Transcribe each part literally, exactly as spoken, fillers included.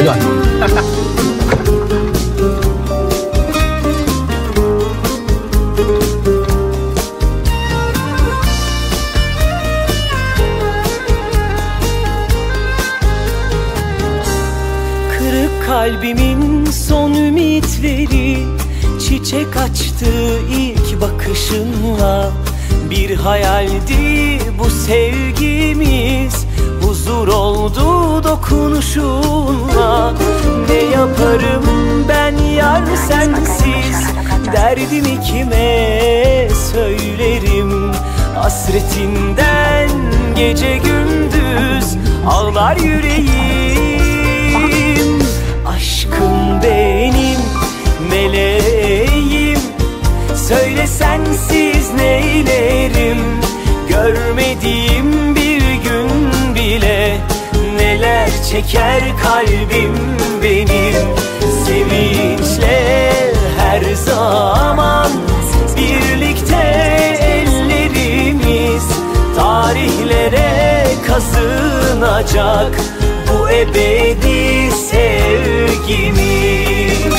ก่อน Kalbimin son ümitleri çiçek açtı ilk bakışınla. Bir hayaldi bu sevgimiz, huzur oldu dokunuşunla. Ne yaparım ben yar sensiz, derdimi kime söylerim? Hasretinden gece gündüz ağlar yüreğim. Aşkım benim, meleğim, söyle sensiz neylerim? Görmediğim bir gün bile neler çeker kalbim benim. Sevinçle her zaman birlikte ellerimiz tarihlere kazınacak bu ebedi sevgimiz.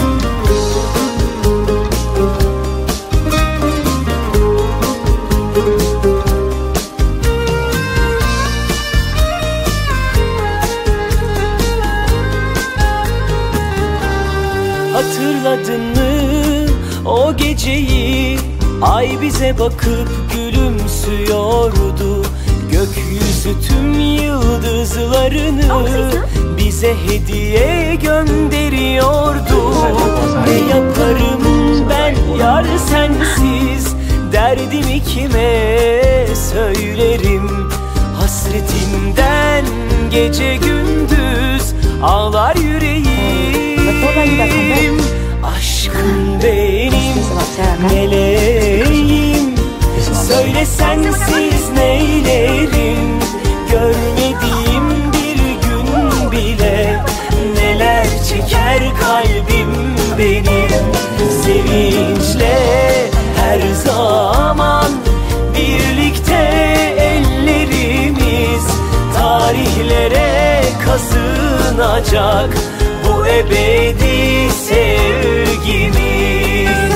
Hatırladın mı o geceyi? Ay bize bakıp gülümsüyordu. Gökyüzü tüm yıldızlarını bize hediye gönderiyordu. Ne yaparım ben yar sensiz, derdimi kime söylerim? Hasretinden gece gündüz ağlar yüreğim. Aşkım benim, meleğim, söyle sensiz neylerim? Görmediğim bir gün bile neler çeker kalbim benim. Sevinçle her zaman birlikte ellerimiz tarihlere kazınacak bu ebedi sevgimiz.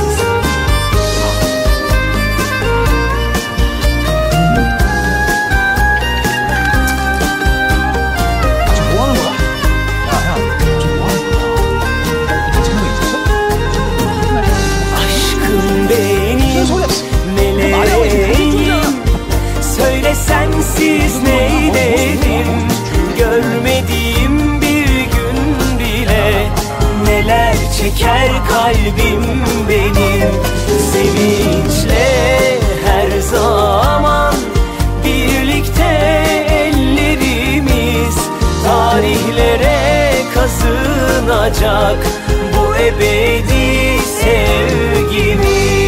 Sensiz neylerim? Görmediğim bir gün bile neler çeker kalbim benim. Sevinçle her zaman birlikte ellerimiz tarihlere kazınacak bu ebedi sevgimiz.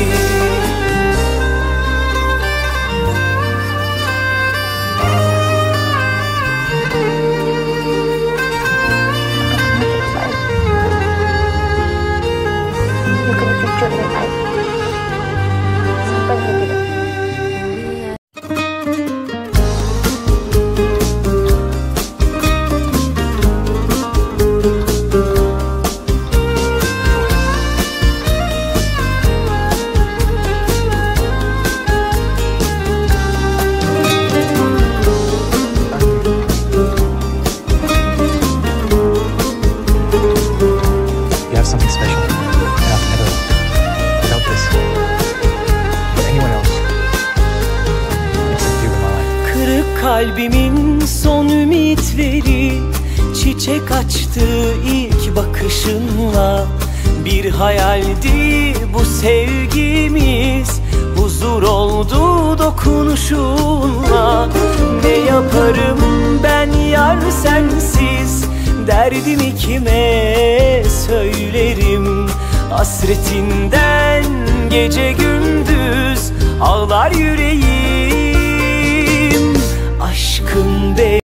Kalbimin son ümitleri çiçek açtı ilk bakışınla. Bir hayaldi bu sevgimiz, huzur oldu dokunuşunla. Ne yaparım ben yar sensiz, derdimi kime söylerim? Hasretinden gece gündüz ağlar yüreğim. Aşkım be